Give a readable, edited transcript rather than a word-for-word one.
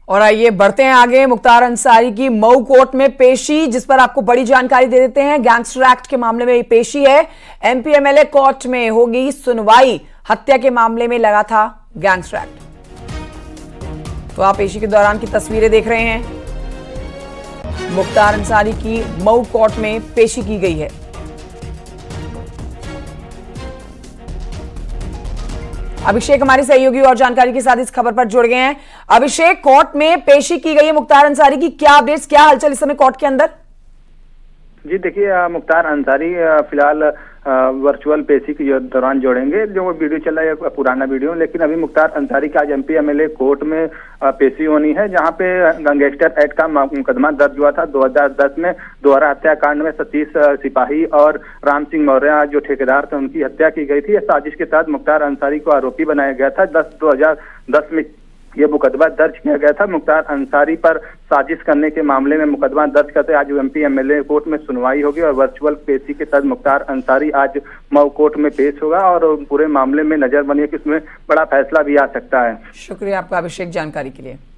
और आइए बढ़ते हैं आगे। मुख्तार अंसारी की मऊ कोर्ट में पेशी, जिस पर आपको बड़ी जानकारी दे देते हैं। गैंगस्टर एक्ट के मामले में ये पेशी है। एमपी एमएलए कोर्ट में होगी सुनवाई। हत्या के मामले में लगा था गैंगस्टर एक्ट। तो आप पेशी के दौरान की तस्वीरें देख रहे हैं। मुख्तार अंसारी की मऊ कोर्ट में पेशी की गई है। अभिषेक हमारे सहयोगी और जानकारी के साथ इस खबर पर जुड़ गए हैं। अभिषेक, कोर्ट में पेशी की गई है मुख्तार अंसारी की, क्या अपडेट्स, क्या हलचल इस समय कोर्ट के अंदर? जी देखिए, मुख्तार अंसारी फिलहाल वर्चुअल पेशी के दौरान जोड़ेंगे। जो वीडियो चल रहा है पुराना वीडियो, लेकिन अभी मुख्तार अंसारी का आज एमपी एमएलए कोर्ट में पेशी होनी है, जहां पे गैंगस्टर एक्ट का मुकदमा दर्ज हुआ था 2010 में। दोहरा हत्याकांड में सतीश सिपाही और राम सिंह मौर्य जो ठेकेदार थे उनकी हत्या की गई थी। साजिश के तहत मुख्तार अंसारी को आरोपी बनाया गया था। 2010 में ये मुकदमा दर्ज किया गया था। मुख्तार अंसारी पर साजिश करने के मामले में मुकदमा दर्ज करते आज एमपी एमएलए कोर्ट में सुनवाई होगी और वर्चुअल पेशी के तहत मुख्तार अंसारी आज मऊ कोर्ट में पेश होगा और पूरे मामले में नजर बनी है कि उसमें बड़ा फैसला भी आ सकता है। शुक्रिया आपका अभिषेक जानकारी के लिए।